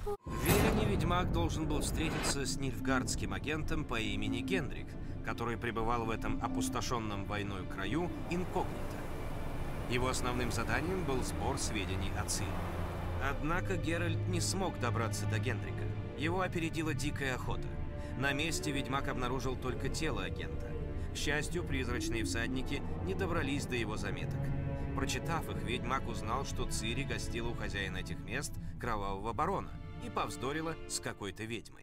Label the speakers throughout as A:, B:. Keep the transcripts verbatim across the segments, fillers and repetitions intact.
A: В Велине ведьмак должен был встретиться с нильфгардским агентом по имени Гендрик, который пребывал в этом опустошенном войной краю инкогнито. Его основным заданием был сбор сведений о Цири. Однако Геральт не смог добраться до Гендрика. Его опередила дикая охота. На месте ведьмак обнаружил только тело агента. К счастью, призрачные всадники не добрались до его заметок. Прочитав их, ведьмак узнал, что Цири гостила у хозяина этих мест, кровавого барона, и повздорила с какой-то ведьмой.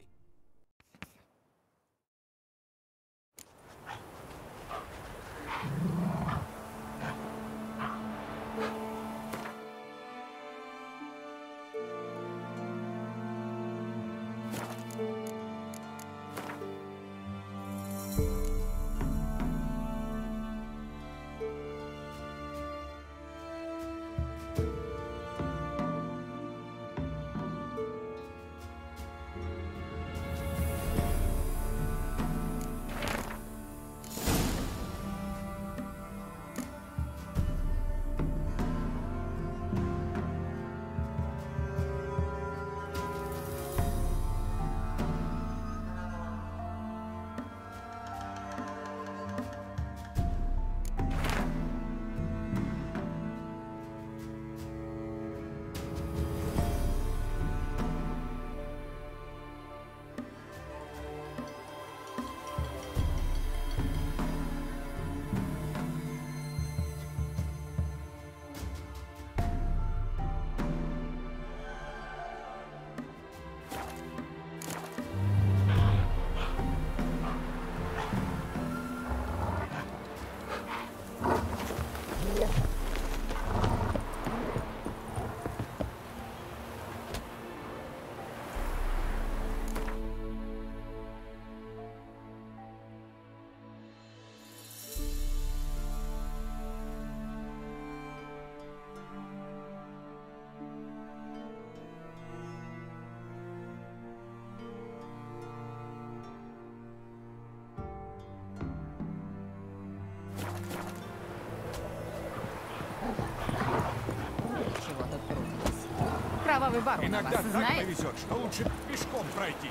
B: Кровавый барон
C: Иногда
B: вас
C: так
B: знает?
C: повезет, что лучше пешком пройтись.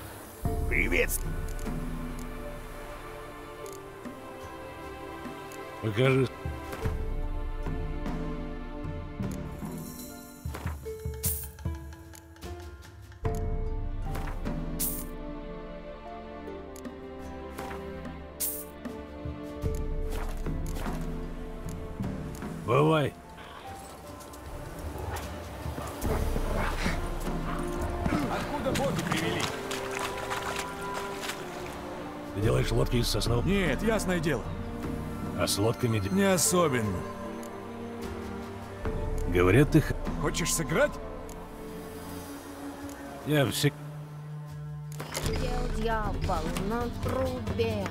D: Привет!
E: Покажи. Бывай.
C: Откуда боги привели?
E: Ты делаешь лодки из соснов?
C: Нет, ясное дело.
E: А с лодками... де-
C: Не особенно.
E: Говорят, ты... х-
C: Хочешь сыграть?
E: Я все...
B: Пел дьявол на трубе.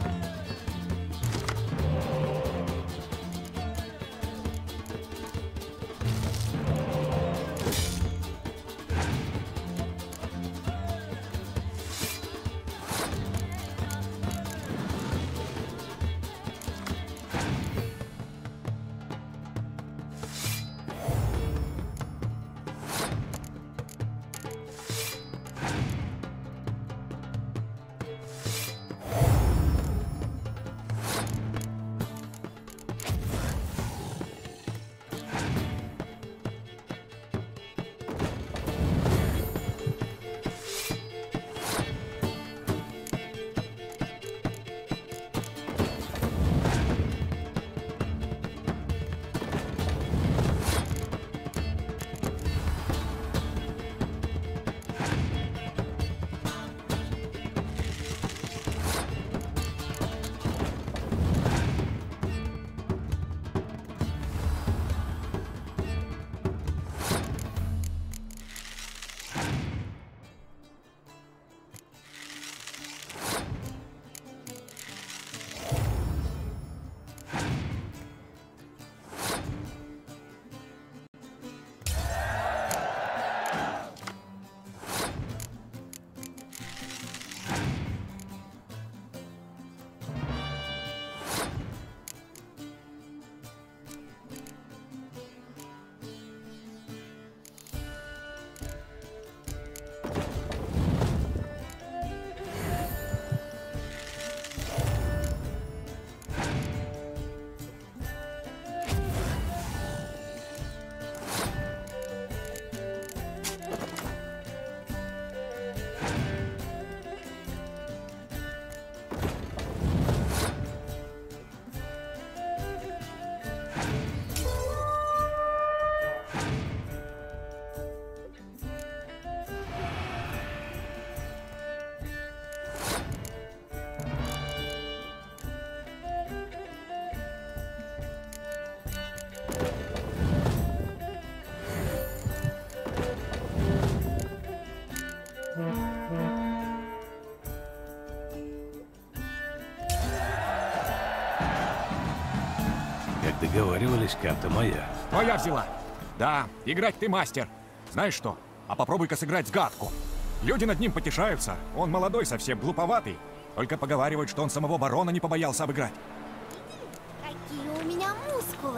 E: договаривались, карта моя.
C: Твоя взяла. Да, играть ты мастер. Знаешь что? А попробуй-ка сыграть с гадку. Люди над ним потешаются. Он молодой совсем, глуповатый. Только поговаривают, что он самого барона не побоялся обыграть.
F: Какие у меня мускулы!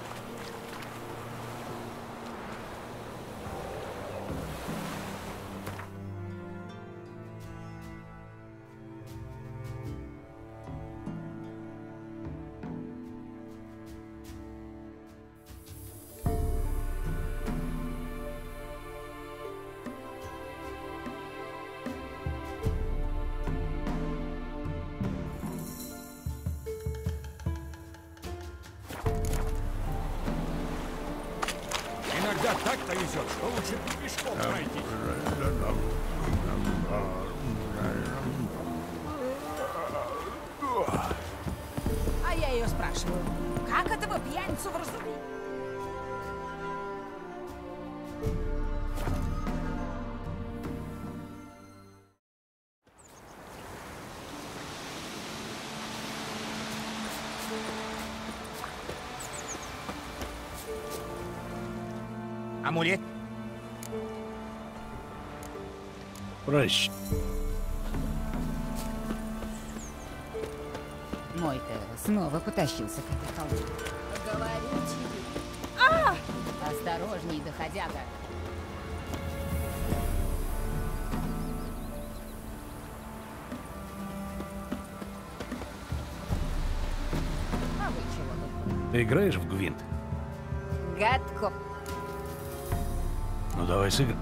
C: Иногда так-то везет, что лучше пешком пройти.
B: А я ее спрашиваю.
G: Как этого пьяницу вразумить?
D: Амулет?
E: Прощ.
G: Мой-то снова потащился к этой холме.
B: Говорю тебе.
G: Осторожней, доходяга. А вы чего тут?
E: Ты играешь в Гвинт?
G: Гадко.
E: Ну давай сыграем.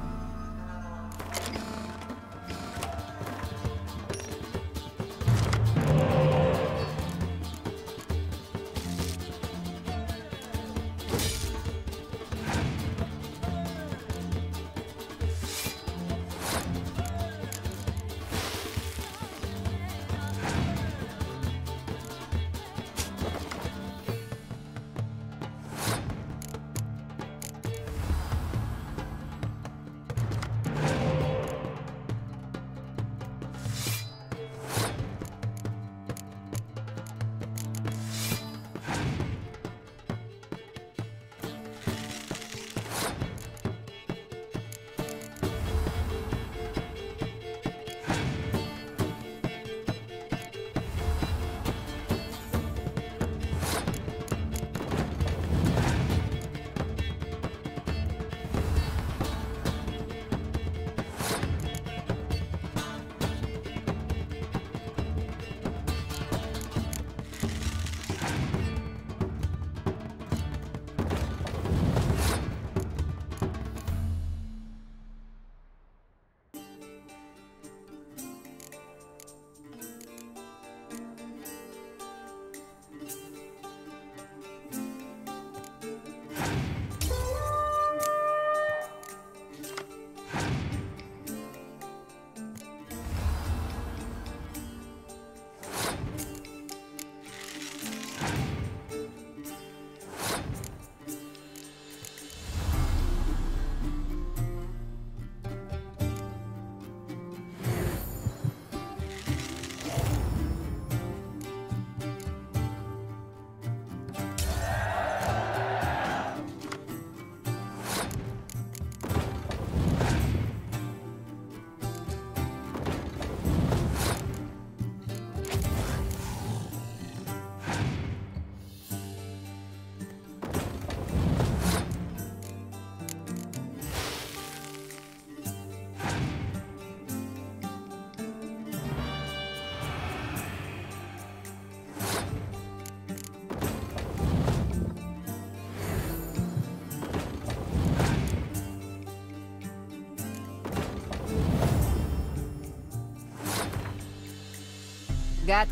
G: Гад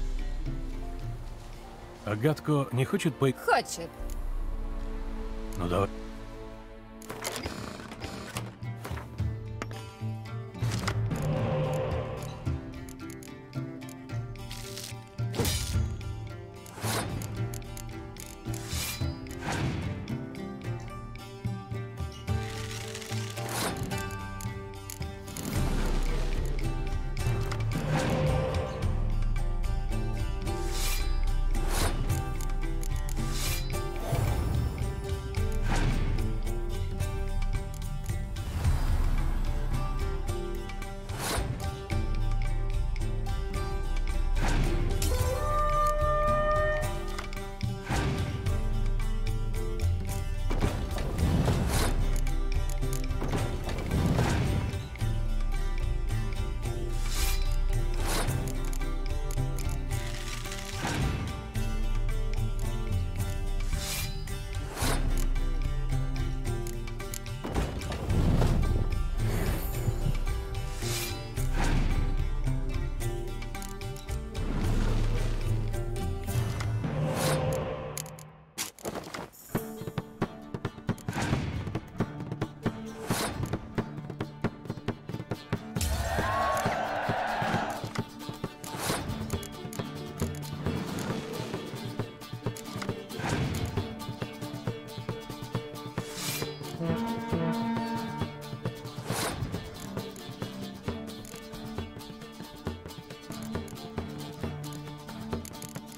E: А гадко не хочет по...
G: хочет.
E: Ну давай.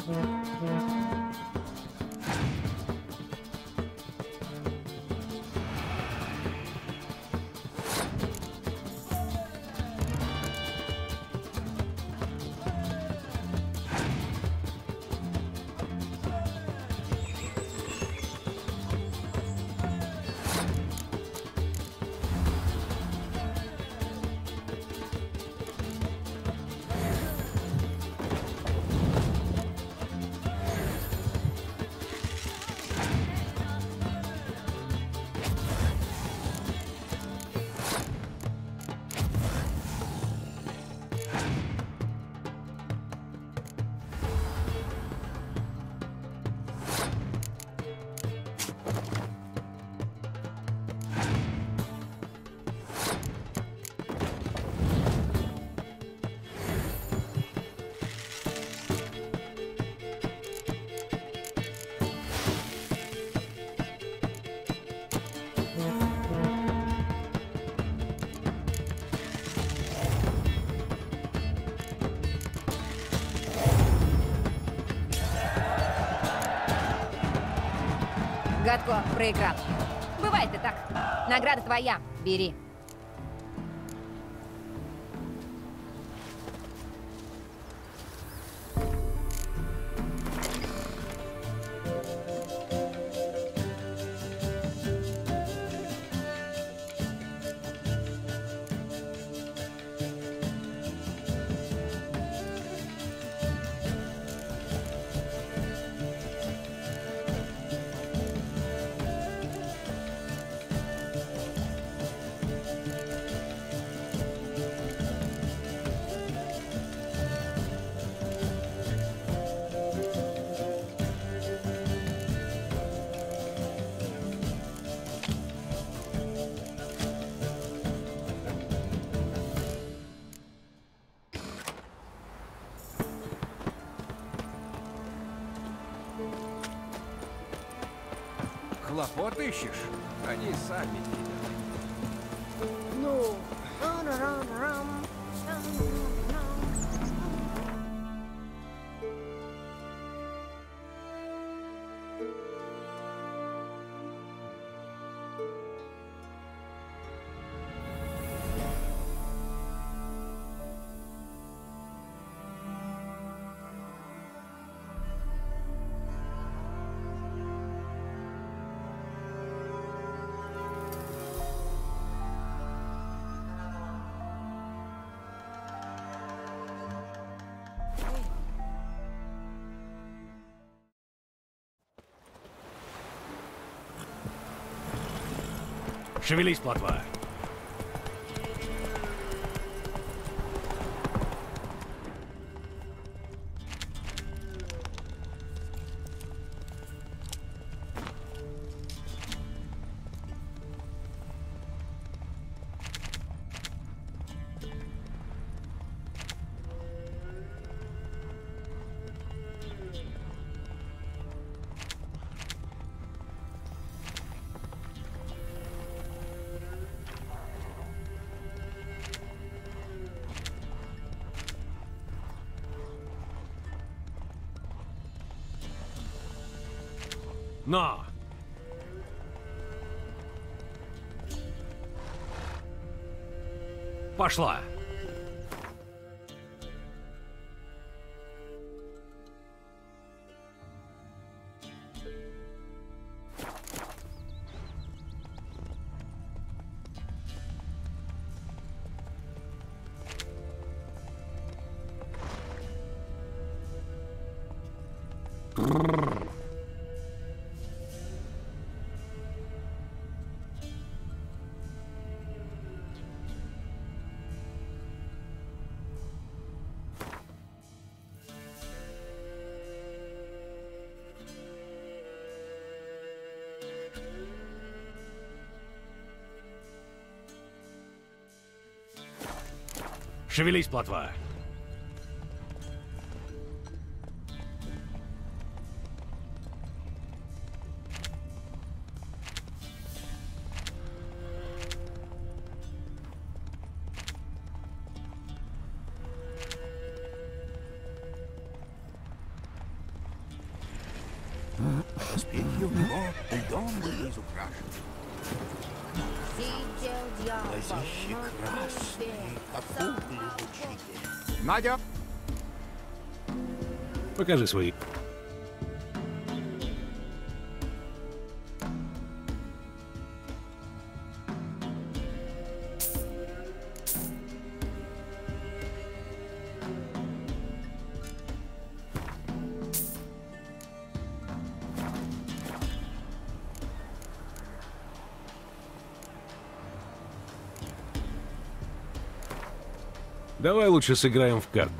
G: Гадко проиграл. Бывает и так. Награда твоя. Бери.
C: Хлопот ищешь? Они сами тебя.
F: Ну, рам-рам-рам, рам-рам-рам.
E: Шевелись, плотва. На! Пошла! Шевелись, плотва.
D: покажет.
B: Сидел дьявол
D: Глазищи
B: на
D: красные,
B: трубе.
D: как угли лучи.
C: Надя!
E: Покажи свои. Давай лучше сыграем в карты.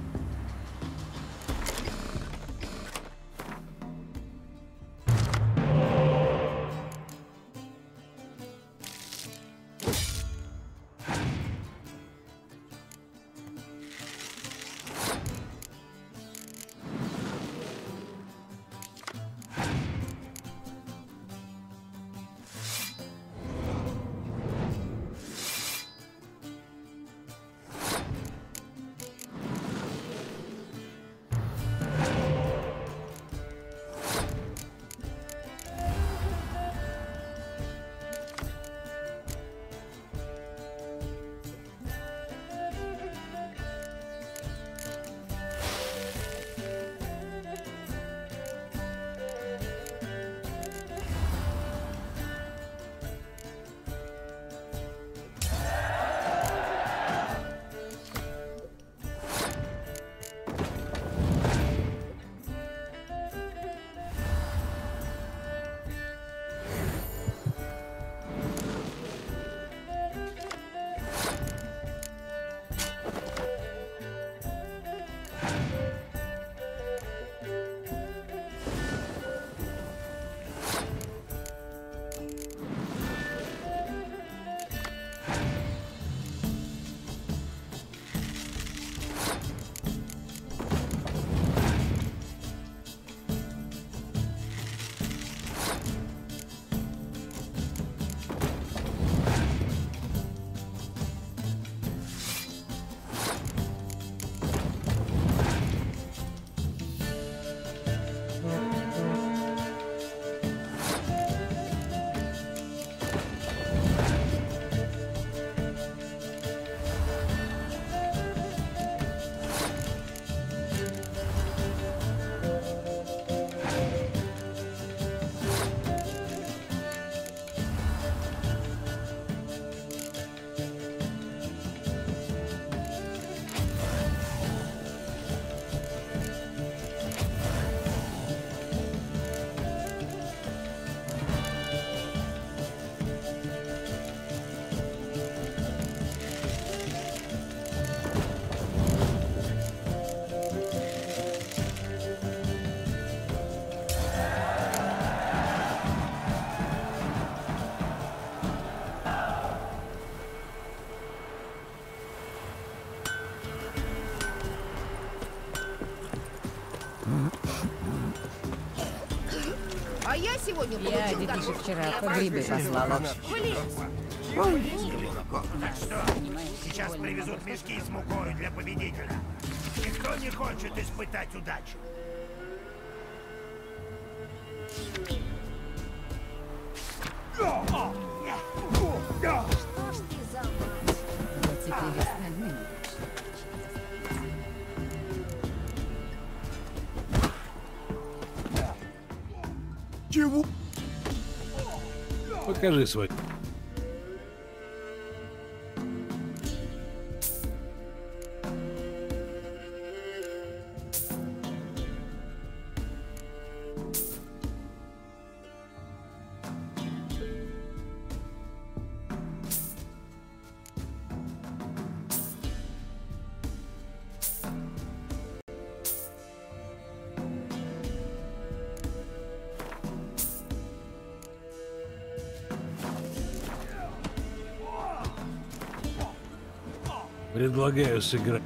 B: А я сегодня
G: Я
B: получил
G: детишек
B: картошку.
G: вчера по грибы послала.
D: Сейчас привезут мешки с мукой для победителя. Никто не хочет испытать удачу.
B: Что ж ты за мать?
G: Вот теперь остальным.
C: Чего?
E: Покажи свой. Предлагаю сыграть.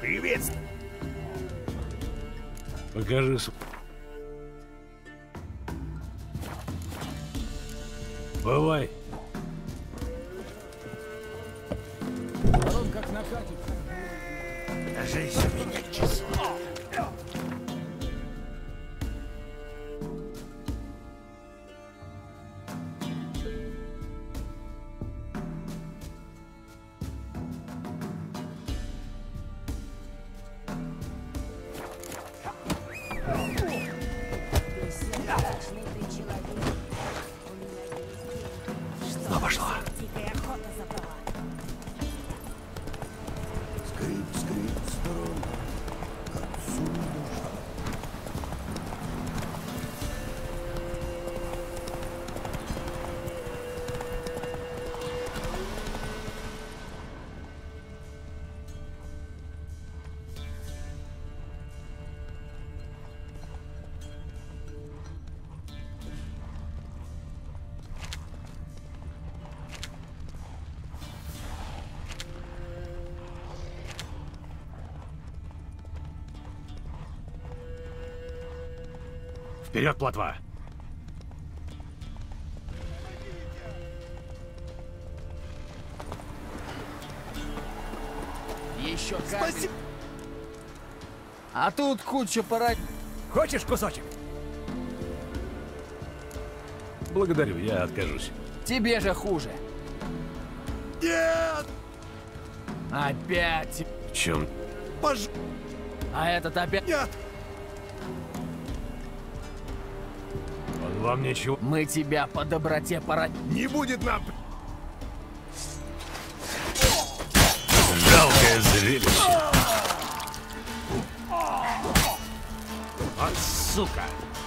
D: Приветствую.
E: Покажи с... Бывай.
C: Барон как накатит.
D: Кажись, у меня число.
B: Бессердечный ты человек. У меня есть деньги. Что
C: пошла.
B: Дикая охота забрала.
D: Скрип, скрип, сторон. Отсюда.
E: Вперед, плотва!
H: Еще как. А тут куча пора...
C: Хочешь кусочек?
E: Благодарю, я откажусь.
H: Тебе же хуже.
D: Нет!
H: Опять.
E: В чем?
D: Пож...
H: А этот опять...
D: Нет!
E: Он вам ничего...
H: Мы тебя по доброте пора...
D: Не будет нам...
E: Жалкое зрелище. Вот сука!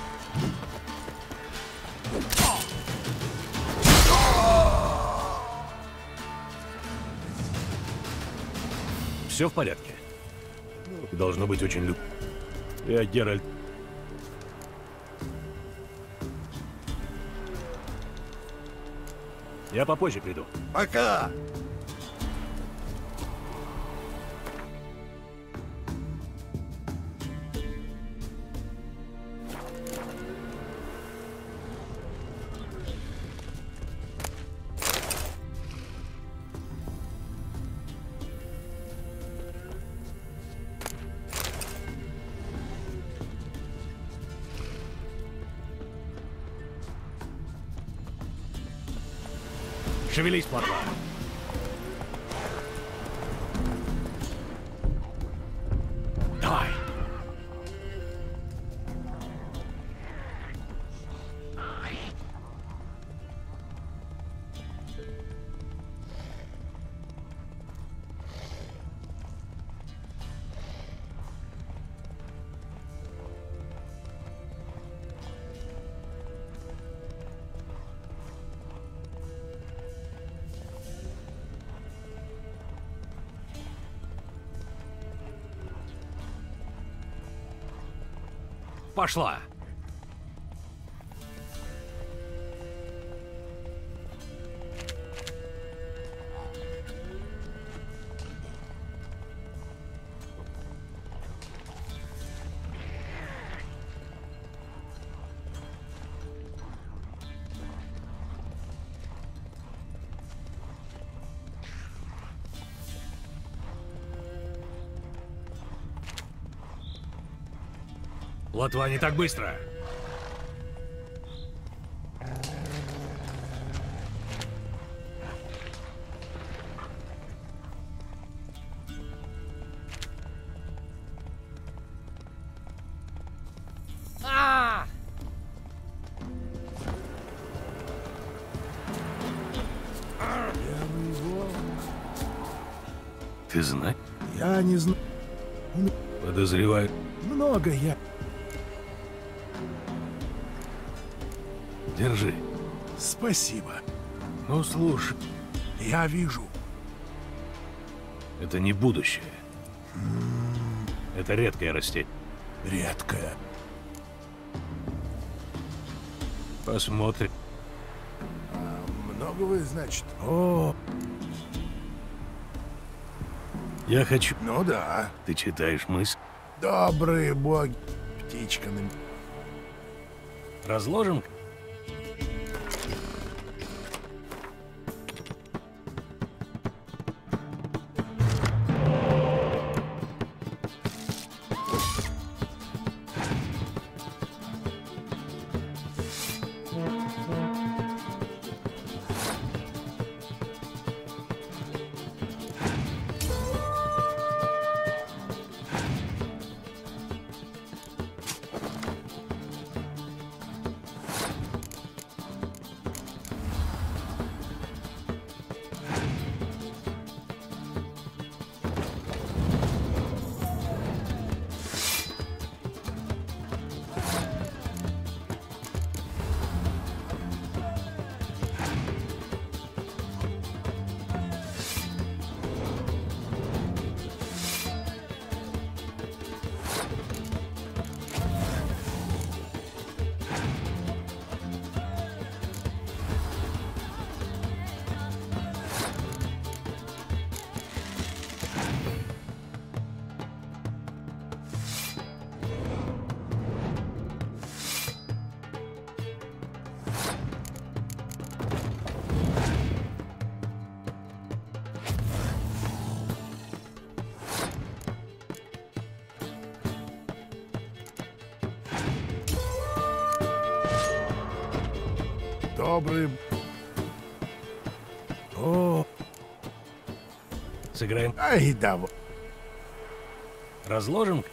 E: Все в порядке? Ты должно быть очень люб... Я Геральт. Я попозже приду.
D: Пока!
E: Шевелись, плотва. Давай. Пошла. Плотва, не так быстро.
H: А!
E: Ты знаешь?
D: Я не знаю.
E: Подозреваю.
D: Много я.
E: Держи.
D: Спасибо.
E: Ну, слушай.
D: Я вижу.
E: Это не будущее. Это редкое растение.
D: Редкое.
E: Посмотрим.
D: Много вы, значит? О,
E: Я хочу...
D: Ну да.
E: Ты читаешь мысль.
D: Добрые боги. Птичками.
E: Разложим?
D: Добрые...
E: О, сыграем.
D: Ай, да. вот.
E: Разложим?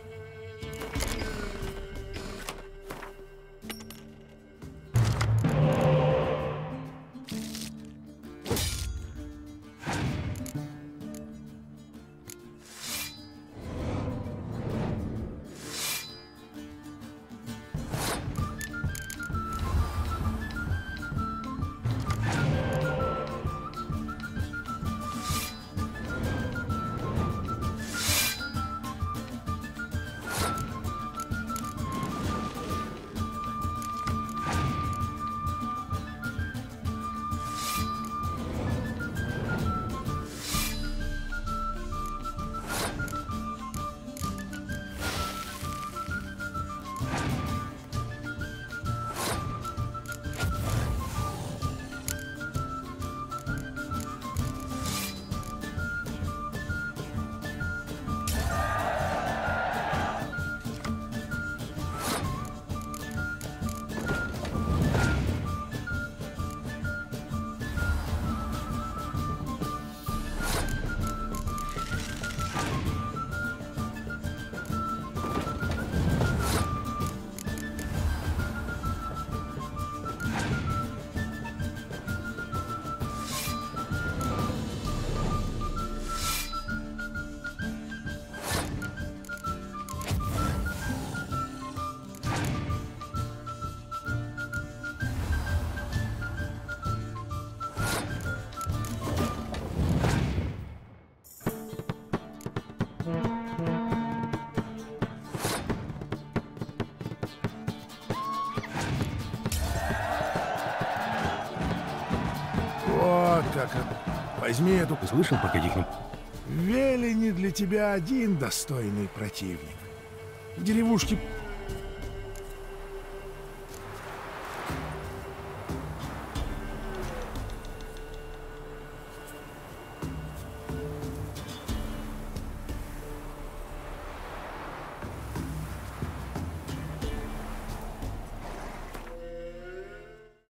D: Вот как это. Возьми эту...
E: Ты слышал про каких-нибудь...
D: Велени для тебя один достойный противник. В деревушке